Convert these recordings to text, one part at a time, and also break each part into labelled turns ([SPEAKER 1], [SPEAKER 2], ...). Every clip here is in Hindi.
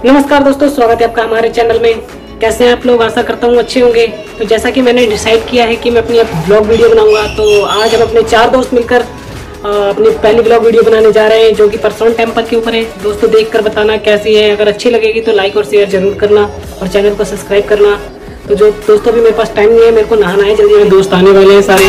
[SPEAKER 1] नमस्कार दोस्तों, स्वागत है आपका हमारे चैनल में। कैसे हैं आप लोग? आशा करता हूँ अच्छे होंगे। तो जैसा कि मैंने डिसाइड किया है कि मैं अपनी ब्लॉग वीडियो बनाऊंगा, तो आज हम अपने 4 दोस्त मिलकर अपनी पहली ब्लॉग वीडियो बनाने जा रहे हैं, जो कि परसोन टेम्पल के ऊपर है। दोस्तों देखकर बताना कैसी है। अगर अच्छी लगेगी तो लाइक और शेयर जरूर करना और चैनल को सब्सक्राइब करना। तो जो दोस्तों भी मेरे पास टाइम नहीं है, मेरे को नहाना है, जल्दी मेरे दोस्त आने वाले हैं सारे।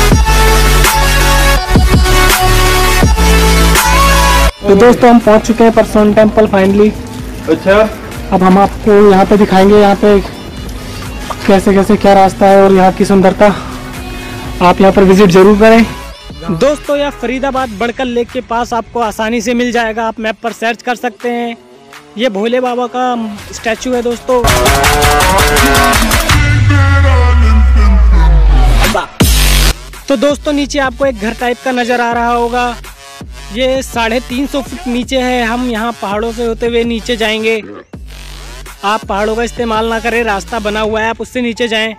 [SPEAKER 1] तो दोस्तों हम पहुंच चुके हैं परसोन टेम्पल फाइनली। अच्छा, अब हम आपको यहाँ पे दिखाएंगे, यहाँ पे कैसे कैसे क्या रास्ता है और यहाँ की सुंदरता। आप यहाँ पर विजिट जरूर करें दोस्तों। यह फरीदाबाद बड़कल लेक के पास आपको आसानी से मिल जाएगा। आप मैप पर सर्च कर सकते हैं। ये भोले बाबा का स्टैचू है दोस्तों। तो दोस्तों नीचे आपको एक घर टाइप का नजर आ रहा होगा। ये 350 फुट नीचे है। हम यहाँ पहाड़ों से होते हुए नीचे जाएंगे। आप पहाड़ों का इस्तेमाल ना करें, रास्ता बना हुआ है, आप उससे नीचे जाएं।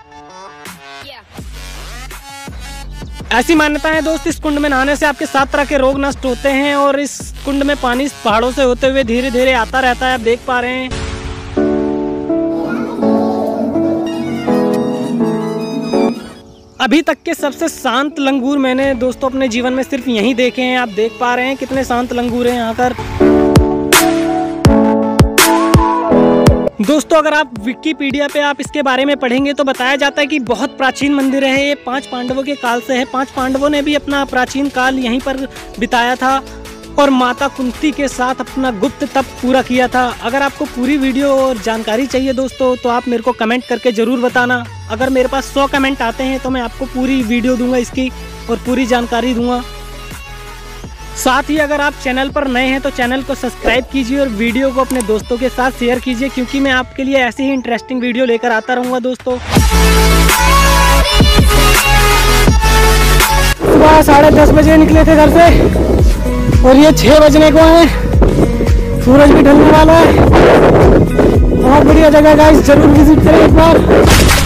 [SPEAKER 1] ऐसी मान्यता है दोस्त, इस कुंड में नहाने से आपके 7 तरह के रोग नष्ट होते हैं और इस कुंड में पानी पहाड़ों से होते हुए धीरे धीरे आता रहता है। आप देख पा रहे हैं। अभी तक के सबसे शांत लंगूर मैंने दोस्तों अपने जीवन में सिर्फ यहीं देखे हैं। आप देख पा रहे हैं कितने शांत लंगूर हैं यहाँ पर। दोस्तों अगर आप विकिपीडिया पे आप इसके बारे में पढ़ेंगे तो बताया जाता है कि बहुत प्राचीन मंदिर है ये। 5 पांडवों के काल से है। 5 पांडवों ने भी अपना प्राचीन काल यहीं पर बिताया था और माता कुंती के साथ अपना गुप्त तप पूरा किया था। अगर आपको पूरी वीडियो और जानकारी चाहिए दोस्तों तो आप मेरे को कमेंट करके ज़रूर बताना। अगर मेरे पास 100 कमेंट आते हैं तो मैं आपको पूरी वीडियो दूंगा इसकी और पूरी जानकारी दूंगा। साथ ही अगर आप चैनल पर नए हैं तो चैनल को सब्सक्राइब कीजिए और वीडियो को अपने दोस्तों के साथ शेयर कीजिए, क्योंकि मैं आपके लिए ऐसी ही इंटरेस्टिंग वीडियो लेकर आता रहूँगा दोस्तों। सुबह 10:30 बजे निकले थे घर से और ये 6 बजने को है। सूरज भी ढलने वाला है। बहुत बढ़िया जगह गाइस, जरूर विजिट करें एक बार।